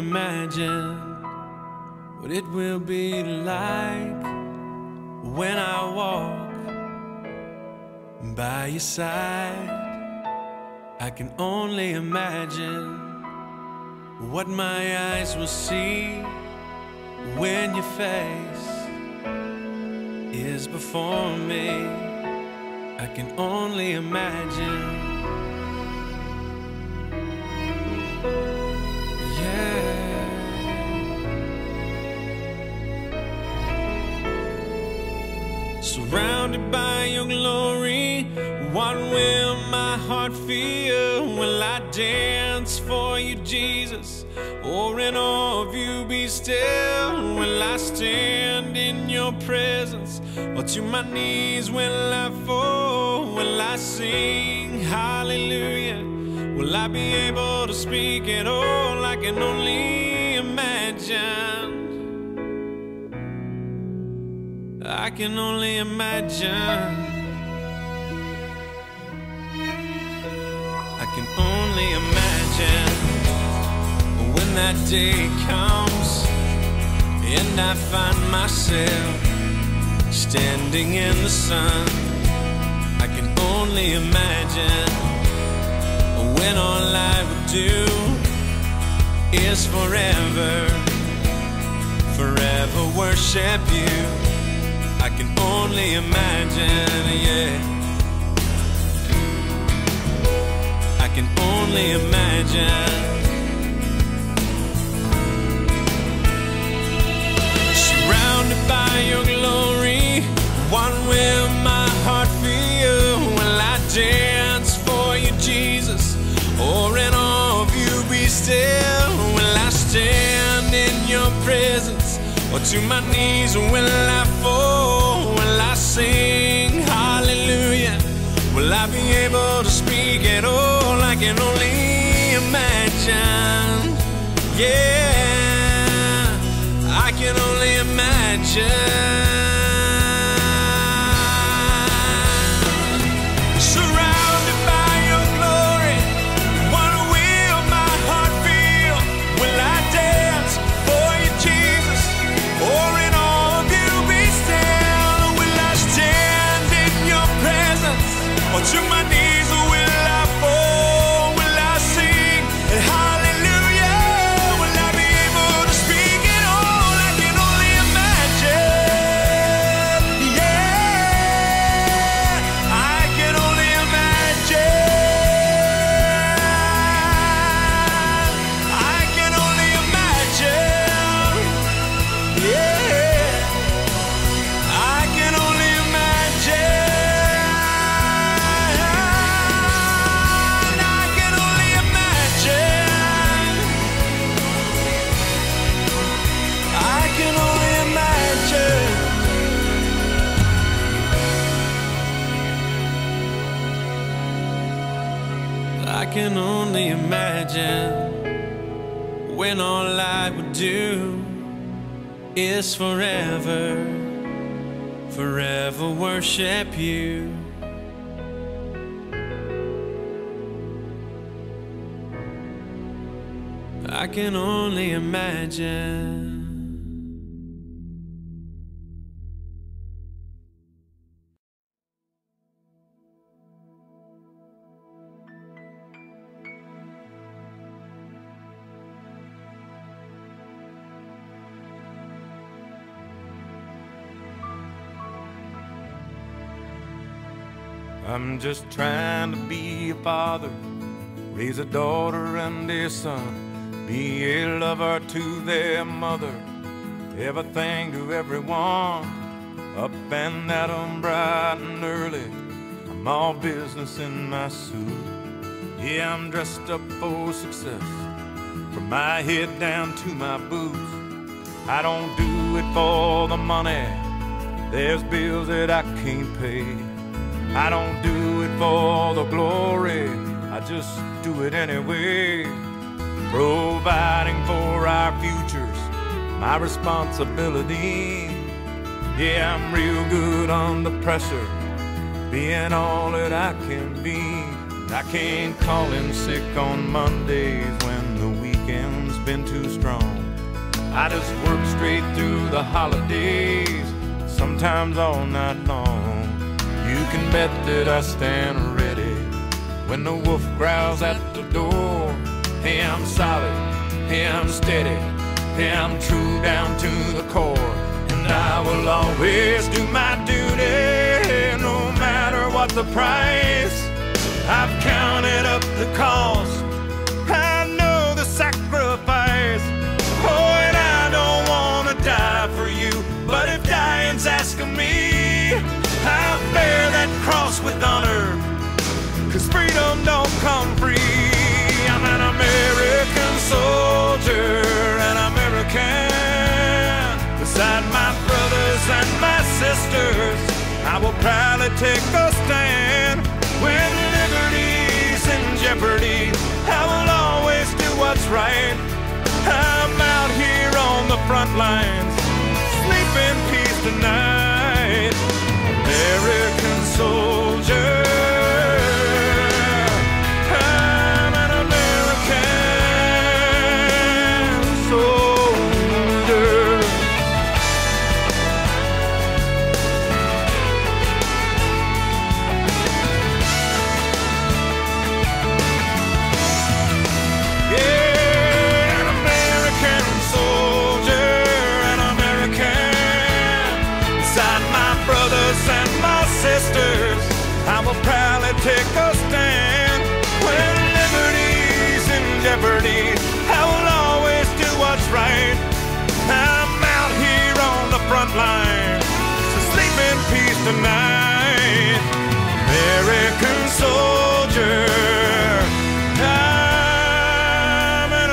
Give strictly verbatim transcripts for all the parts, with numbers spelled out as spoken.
imagine what it will be like when I walk by your side. I can only imagine what my eyes will see when your face is before me. I can only imagine. Yeah. Surrounded by your glory, what will my heart feel? Will I dance for you, Jesus? Or in awe of you be still? Will I stand in your presence? Or to my knees will I fall? Will I sing hallelujah? Will I be able to speak at all? I can only imagine. I can only imagine. I can only imagine when that day comes and I find myself standing in the sun. I can only imagine when all I would do is forever, forever worship you. I can only imagine, yeah. I can only imagine. Surrounded by your glory, what will my heart feel? Will I dance for you, Jesus? Or in awe of you be still? Will I stand in your presence? Or to my knees will I fall? Will I sing hallelujah? Will I be able to speak at all? I can only imagine. Yeah, I can only imagine. Surrounded by your glory, what will my heart feel? Will I dance for you, Jesus? Or in awe of you be still? Will I stand in your presence? Or to my knees will I fall? Will I sing hallelujah? Will I be able to speak at all? I can only imagine. Yeah, I can only imagine. I can only imagine. Yeah, I can only imagine. I can only imagine. I can only imagine. I can only imagine when all I would do is forever, forever worship you. I can only imagine. I'm just trying to be a father, raise a daughter and a son, be a lover to their mother, everything to everyone, up and at 'em bright and early. I'm all business in my suit. Yeah, I'm dressed up for success, from my head down to my boots. I don't do it for the money, there's bills that I can't pay. I don't do it for the glory, I just do it anyway. Providing for our futures, my responsibility. Yeah, I'm real good under pressure, being all that I can be. I can't call in sick on Mondays when the weekend's been too strong. I just work straight through the holidays, sometimes all night long. You can bet that I stand ready when the wolf growls at the door. Hey, I'm solid, hey, I'm steady, hey, I'm true down to the core. And I will always do my duty, no matter what the price. I've counted up the cost, I know the sacrifice. Oh, and I don't want to die for you, but if dying's asking me, I'll bear that cross with honor, 'cause freedom don't come free. I'm an American soldier, an American. Beside my brothers and my sisters, I will proudly take a stand. When liberty's in jeopardy, I will always do what's right. I'm out here on the front lines, sleep in peace tonight. American soldier, I'm an American soldier. Yeah, an American soldier, an American. Beside my brothers and my sisters, I will proudly take a stand. When liberty's in jeopardy, I will always do what's right. I'm out here on the front line, so sleep in peace tonight. American soldier, I'm an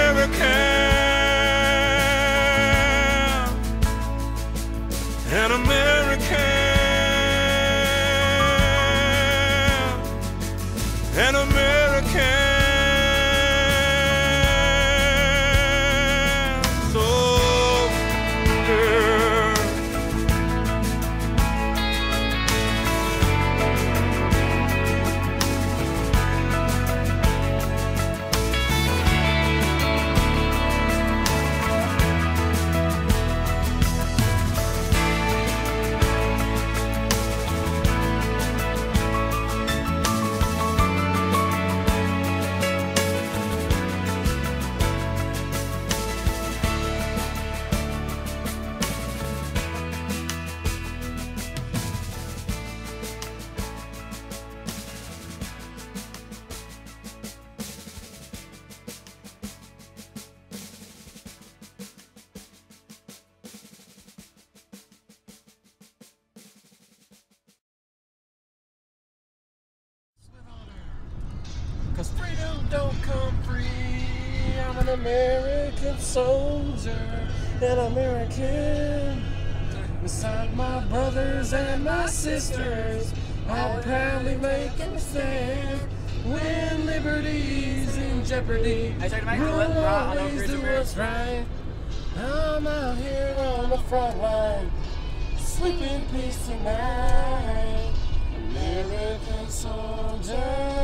American, an American. An American soldier. Cause freedom don't come free. I'm an American soldier, an American. Beside my brothers and my sisters, I'll proudly make a stand. When liberty's in jeopardy, we'll always do what's right. I'm out here on the front line, sleep in peace tonight. American soldier,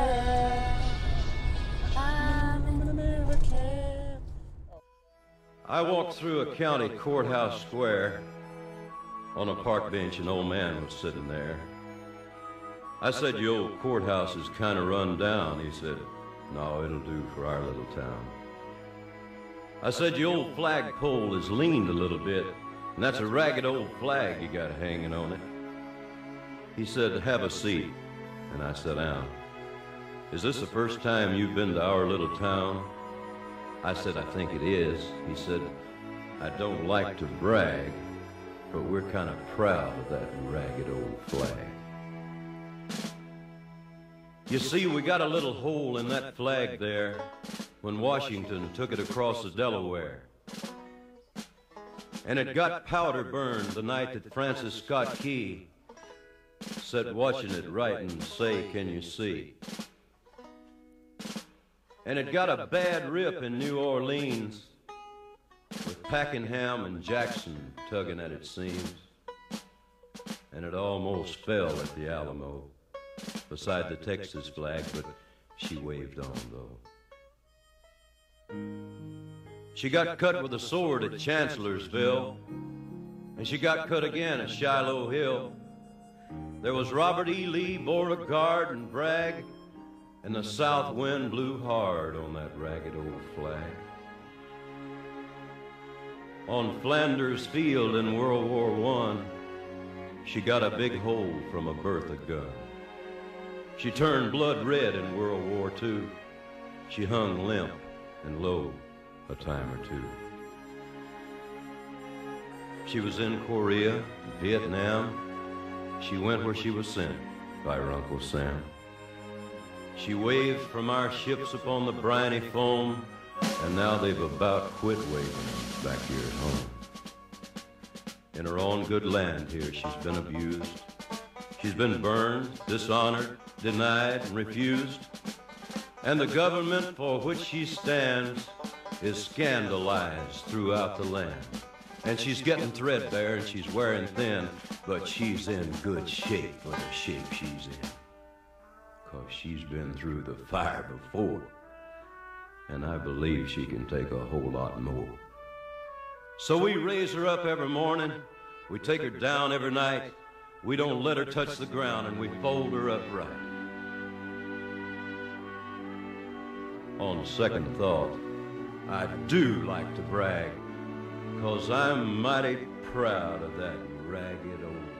I'm an American. I walked through a county courthouse square. On a park bench, an old man was sitting there. I said, "Your old courthouse is kind of run down." He said, "No, it'll do for our little town." I said, "Your old flagpole is leaned a little bit, and that's a ragged old flag you got hanging on it." He said, "Have a seat," and I sat down. "Is this the first time you've been to our little town?" I said, "I think it is." He said, "I don't like to brag, but we're kind of proud of that ragged old flag. You see, we got a little hole in that flag there when Washington took it across the Delaware. And it got powder burned the night that Francis Scott Key sat watching it write and say, 'Can you see?' And it got a bad rip in New Orleans with Pakenham and Jackson tugging at its seams. And it almost fell at the Alamo beside the Texas flag, but she waved on, though. She got cut with a sword at Chancellorsville, and she got cut again at Shiloh Hill. There was Robert E. Lee, Beauregard, and Bragg, and the south wind blew hard on that ragged old flag. On Flanders Field in World War One, she got a big hole from a Bertha gun. She turned blood red in World War Two. She hung limp and low a time or two. She was in Korea, Vietnam. She went where she was sent by her Uncle Sam. She waved from our ships upon the briny foam, and now they've about quit waving back here at home. In her own good land here, she's been abused. She's been burned, dishonored, denied, and refused. And the government for which she stands is scandalized throughout the land. And she's getting threadbare and she's wearing thin, but she's in good shape for the shape she's in. 'Cause she's been through the fire before, and I believe she can take a whole lot more. So we raise her up every morning, we take her down every night, we don't let her touch the ground, and we fold her up right. On second thought, I do like to brag, 'cause I'm mighty proud of that ragged old